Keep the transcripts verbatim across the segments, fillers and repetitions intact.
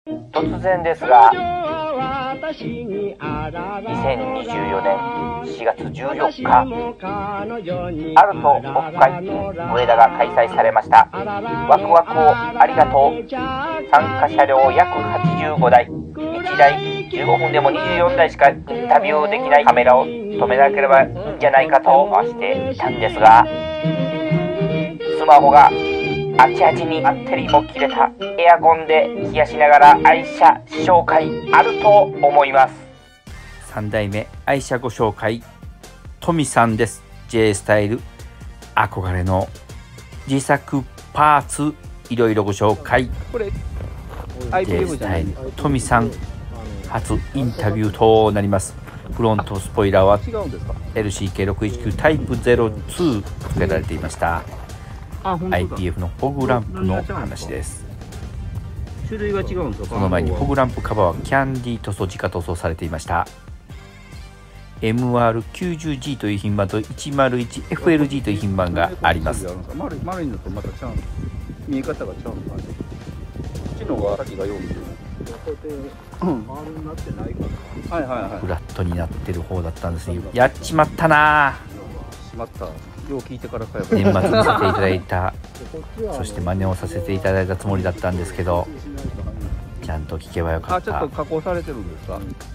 突然ですが、にせんにじゅうよねんしがつじゅうよっか、アルトオフ会上田が開催されました。ワクワクをありがとう。参加車両約はちじゅうごだい、いちだいじゅうごふんでもにじゅうよんだいしかインタビューできない。カメラを止めなければいいんじゃないかと回していたんですが、スマホがあちあちにバッテリーも切れた。エアコンで冷やしながら愛車紹介あると思います。さんだいめ愛車ご紹介、トミさんです。 J スタイル憧れの自作パーツいろいろご紹介。 J スタイルトミさん初インタビューとなります。フロントスポイラーは エルシーケーろくいちきゅう タイプゼロに付けられていました。アイピーエフ のフォグランプの話です。 種類が違うんですか。 その前にフォグランプカバーはキャンディ塗装、自家塗装されていました。 エムアールきゅうじゅうジー という品番と いちまるいちエフエルジー という品番があります。 丸いのとまたちゃう見え方がちゃうのかね。こっちの方が先がよう見てる。丸になってないかな。はいはいはい。 フラットになってる方だったんですね。やっちまったなしまった。よう聞いてから買えば年末に見せていただいたそして真似をさせていただいたつもりだったんですけど、ちゃんと聞けばよかった。 あ、ちょっと加工されてるんですか。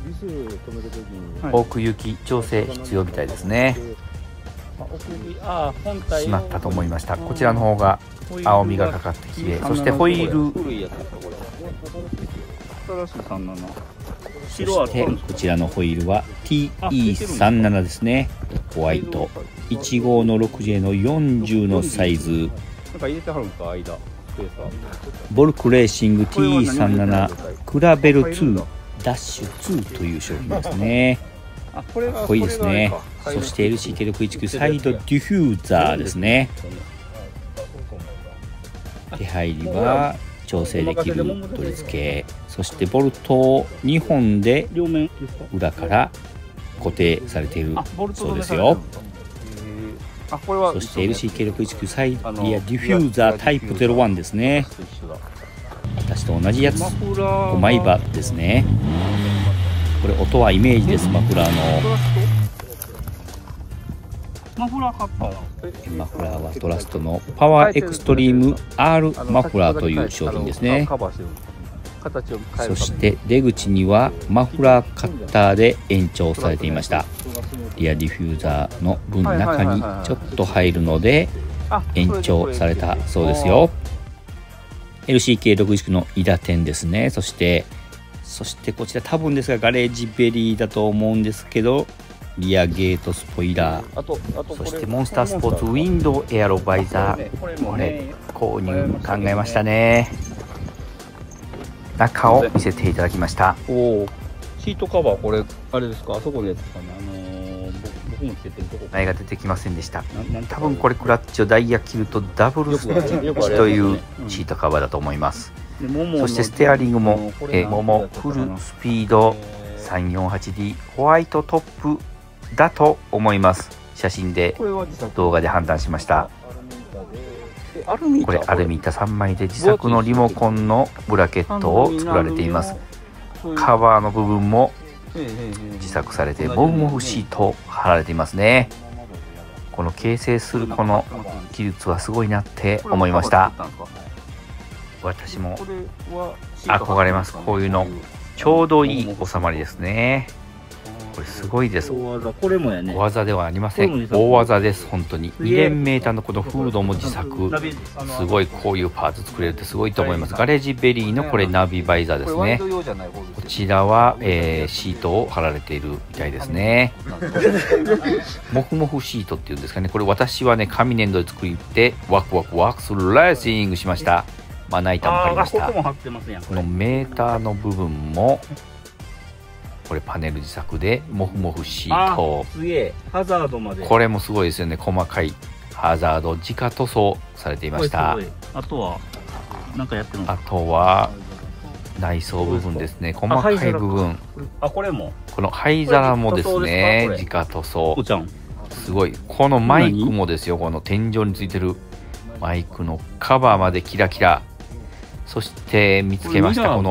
奥行き調整必要みたいですね。しまったと思いました。こちらの方が青みがかかってきれい。そしてホイール、そしてこちらのホイールは ティーイーさんじゅうなな ですね。ホワイトいちごうの ろくジェー のよんじゅうのサイズ。 なんか入れてはるんですか、間スペース。 ボルクレーシング ティーイーさんじゅうなな クラベルツーダッシュツーという商品ですね。かっこいいですね。そして エルシーケーろくいちきゅう サイドデュフューザーですね。手入りは調整できる取り付け、そしてボルトをにほんで裏から固定されているそうですよ。そして エルシーケーろくいちきゅう サイドリアデュフューザータイプゼロワンですね。私と同じやつ、ごまい刃ですね。これ音はイメージです。マフラーのマフラーカッター。 マフラーはトラストのパワーエクストリーム R マフラーという商品ですね。そして出口にはマフラーカッターで延長されていました。リアディフューザーの分中にちょっと入るので延長されたそうですよ。 エルシーケーろくいちきゅう の板点ですね。そしてそしてこちら多分ですがガレージベリーだと思うんですけど、リアゲートスポイラー、そしてモンスタースポーツウィンドウエアロバイザー、これ購入考えましたね。中を見せていただきました。 おお、シートカバー、これあれですか、あそこのやつですかね。あのー、僕もつけてるとこ。 名前が出てきませんでした。多分これクラッチをダイヤ切るとダブルスティッチというシートカバーだと思います。そしてステアリングもえモモフルスピード さんよんはちディー ホワイトトップだと思います。写真で動画で判断しました。これアルミ板さんまいで自作のリモコンのブラケットを作られています。カバーの部分も自作されてモフモフシート貼られていますね。この形成するこの技術はすごいなって思いました。私も憧れます。こういうのちょうどいい収まりですね。これすごいです。 これもやね。 小技ではありません。大技です。本当ににれんメーターのこのフードも自作。すごい、こういうパーツ作れるってすごいと思います。ガレージベリーのこれナビバイザーですね。こちらは、えー、シートを貼られているみたいですね。モフモフシートっていうんですかね。これ私はね紙粘土で作ってワクワクワークスレーシングしました。まな板も貼りました。このメーターの部分もこれパネル自作でモフモフシート。 すげえ、ハザードまで。 これもすごいですよね。細かいハザード自家塗装されていました。 あとはなんかやってるの。 あとは内装部分ですね。細かい部分。 あ、これもこの灰皿もですね、自家塗装。すごい。このマイクもですよ。この天井についてるマイクのカバーまでキラキラ。そして見つけました、この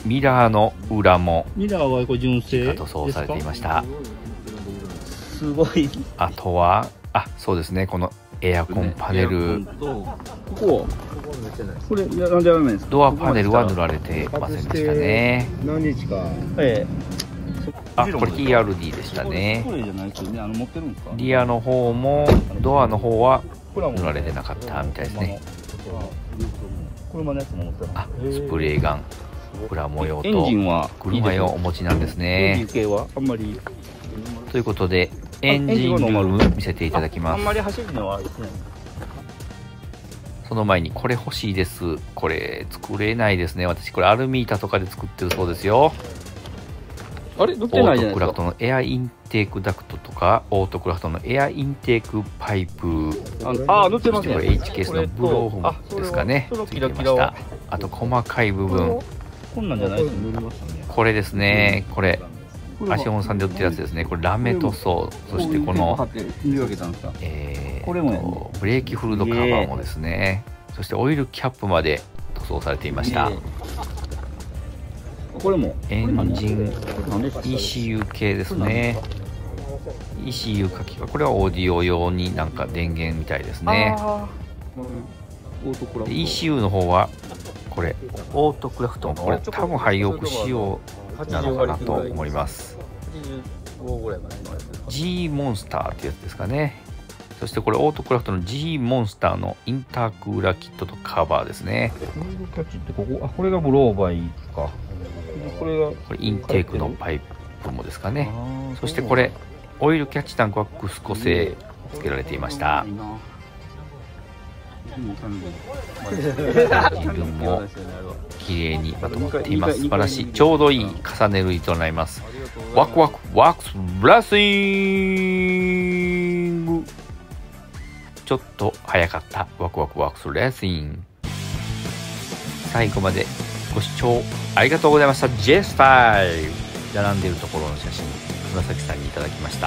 ミラーの裏もミラーはこれ純正塗装されていました。 すごい。 あとはあ、そうですね、このエアコンパネル、 こここれなんでやらないんですか。 ドアパネルは塗られてませんでしたね。 何日か。ええ。 あ、これ ティーアールディー でしたね。 これじゃないですよね。あの持ってるんですか。 リアの方もドアの方は塗られてなかったみたいですね。 車のやつも持ってる。 あ、スプレーガン、裏模様とエンジンは車用お持ちなんですね。 エンジン系はあんまり。 ということでエンジンルーム見せていただきます。 あんまり走るのはですね。 その前にこれ欲しいです。これ作れないですね。私これアルミ板とかで作ってるそうですよ。 あれ塗ってないじゃないですか。 オートクラフトのエアインテークダクトとか、オートクラフトのエアインテークパイプ、 ああ塗ってますね。 これ エイチケーエス のブローフですかね、ついてました。あと細かい部分、 こんなんじゃないです塗りましたね。 これですね。これ足本さんで売ってるやつですね。これラメ塗装、そしてこのえーとブレーキフルドカバーもですね、そしてオイルキャップまで塗装されていました。 これもエンジン イーシーユー 系ですね。 イーシーユー 書きが、これはオーディオ用になんか電源みたいですね。で イーシーユー の方はこれオートクラフトのこれ多分廃屋仕様なのかなと思います。 G モンスターってやつですかね。そしてこれオートクラフトの G モンスターのインタークーラーキットとカバーですね。 キャッチってここ、あ、これがブローバイか。これがこれインテークのパイプもですかね。そしてこれオイルキャッチタンクはクスコ製付けられていました。エンジンルームも綺麗にまとまっています。素晴らしい、ちょうどいい重ね塗りとなります。ワクワクワークスブラッシング、ちょっと早かったワクワクワークスレーシング。最後までご視聴ありがとうございました。 J スタイル並んでいるところの写真、紫さんにいただきました。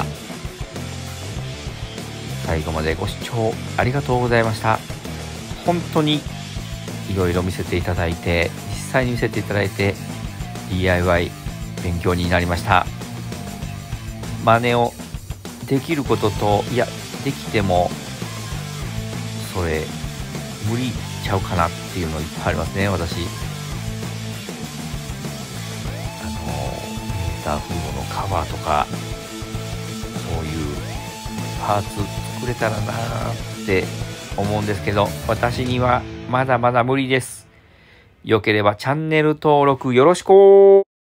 最後までご視聴ありがとうございました。本当にいろいろ見せていただいて、実際に見せていただいて ディーアイワイ 勉強になりました。真似をできることと、いやできてもそれ無理ちゃうかなっていうのいっぱいありますね。私あのメーターフードのカバーとかそういうパーツ作れたらなーって思うんですけど、私にはまだまだ無理です。よければチャンネル登録よろしく。